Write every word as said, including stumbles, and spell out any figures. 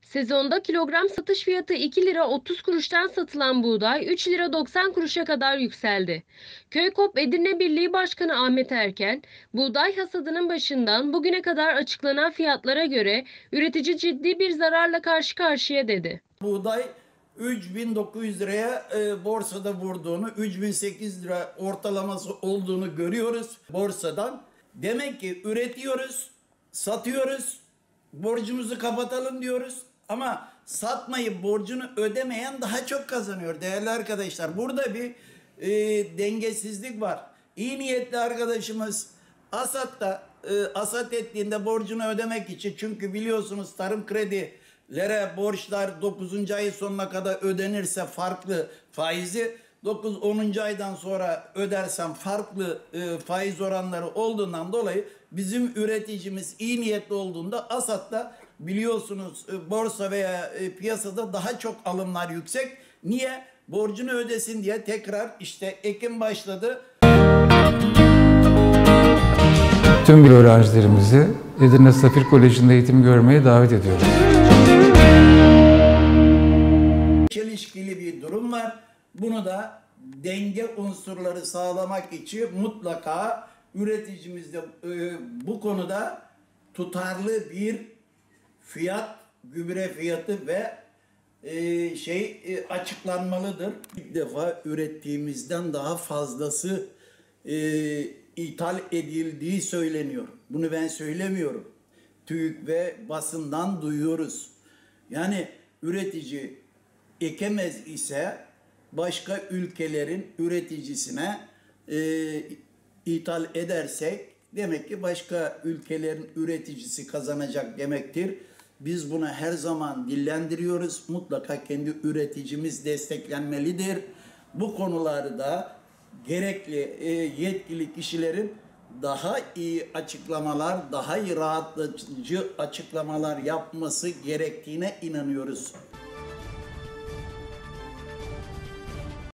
Sezonda kilogram satış fiyatı iki lira otuz kuruştan satılan buğday üç lira doksan kuruşa kadar yükseldi. Köykop Edirne Birliği Başkanı Ahmet Erken, buğday hasadının başından bugüne kadar açıklanan fiyatlara göre üretici ciddi bir zararla karşı karşıya dedi. Buğday üç bin dokuz yüz liraya e, borsada vurduğunu, üç bin sekiz yüz lira ortalaması olduğunu görüyoruz borsadan. Demek ki üretiyoruz, satıyoruz, borcumuzu kapatalım diyoruz. Ama satmayıp borcunu ödemeyen daha çok kazanıyor değerli arkadaşlar. Burada bir e, dengesizlik var. İyi niyetli arkadaşımız Asat'ta e, Asat ettiğinde borcunu ödemek için, çünkü biliyorsunuz tarım kredilere borçlar dokuzuncu ay sonuna kadar ödenirse farklı faizi, dokuz onuncu aydan sonra ödersem farklı e, faiz oranları olduğundan dolayı bizim üreticimiz iyi niyetli olduğunda Asat'ta biliyorsunuz e, borsa veya e, piyasada daha çok alımlar yüksek. Niye? Borcunu ödesin diye tekrar işte Ekim başladı. Tüm bir öğrencilerimizi Edirne Safir Koleji'nde eğitim görmeye davet ediyoruz. Çelişkili bir durum var. Bunu da denge unsurları sağlamak için mutlaka üreticimizde e, bu konuda tutarlı bir fiyat, gübre fiyatı ve e, şey e, açıklanmalıdır. İlk defa ürettiğimizden daha fazlası e, ithal edildiği söyleniyor. Bunu ben söylemiyorum. TÜİK ve basından duyuyoruz. Yani üretici ekemez ise başka ülkelerin üreticisine e, ithal edersek demek ki başka ülkelerin üreticisi kazanacak demektir. Biz bunu her zaman dillendiriyoruz. Mutlaka kendi üreticimiz desteklenmelidir. Bu konularda gerekli e, yetkili kişilerin daha iyi açıklamalar, daha iyi rahatlatıcı açıklamalar yapması gerektiğine inanıyoruz.